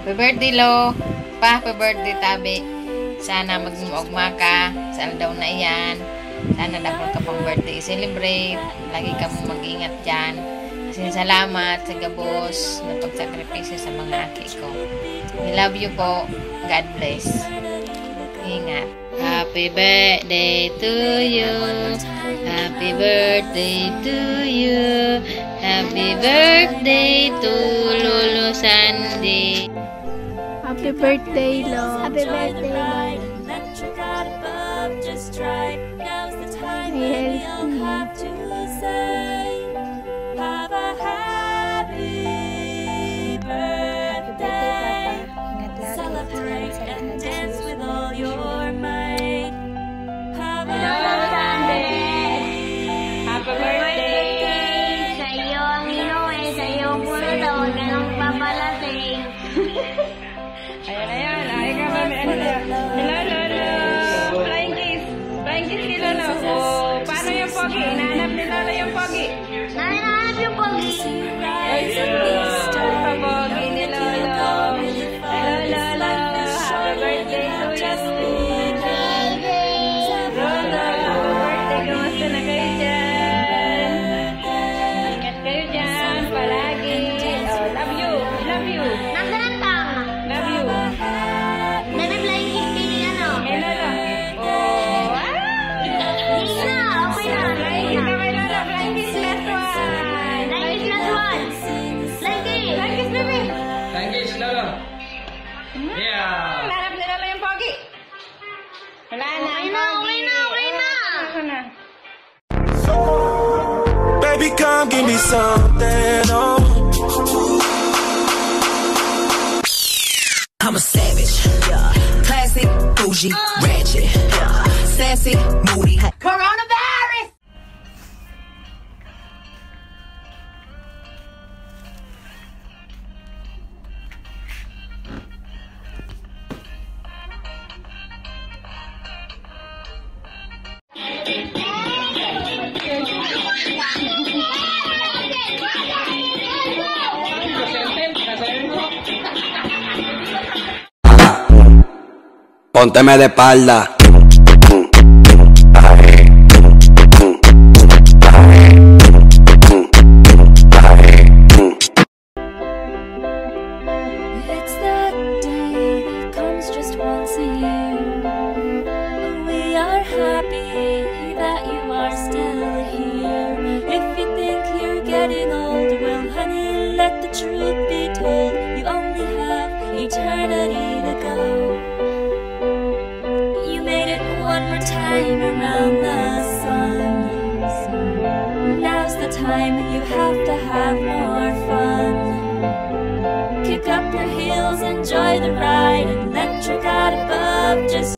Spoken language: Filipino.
Happy birthday, Lo. Pa, happy birthday, Tabi. Sana magmugma ka. Sana daw na yan. Sana dapat ka pang birthday celebrate. Lagi ka mag-ingat dyan. Kasi salamat sa gabos na pagsakripisyo sa mga aki ko. We love you po. God bless. Ingat. Happy birthday to you. Happy birthday to you. Happy birthday to Lolo Sandy. Happy birthday, Lo. Happy birthday, Lord. May health Have a happy birthday. Celebrate and dance with all your might. Have a happy birthday. Sa iyo ang inuwi, sa iyo ang puno daw, huwag ka nang papalasing. Ayan. Ay ka ba? Hello. Flying kiss. Flying kiss si Lolo. Oh, paano yung pogi? Hinahanap ni Lolo yung pogi. Nahanap yung pogi. Ay, pogi ni Lolo. Hello, Lolo. Happy birthday to you. Lolo, happy birthday. Kamusta na kayo dyan? Ingat kayo dyan. Palagi. Oh, love you. Love you. Nagdarantang. Love you. Nag-flying kiss kayo ni ano? Hey, Lolo. Oh, Hindi na, okay na. Flying kiss na kay Lolo. Flying kiss last one. Flying kiss last one. Flying kiss. Flying kiss, baby. Thank you, Lolo. Yeah. Hanap ni Lolo yung pogi. Wala na. Okay na. Ako na. Baby, come give me something, oh. I'm a savage, yeah. Classic, bougie, ratchet, yeah. Sassy, moody. Coronavirus! Pónteme de espalda. It's that day that comes just once a year. We are happy that you are still here. If you think you're getting old, well honey, let the truth be told. You only have eternity to go. You made it one more time around the sun. Now's the time you have to have more fun. Kick up your heels, enjoy the ride, and let your God above just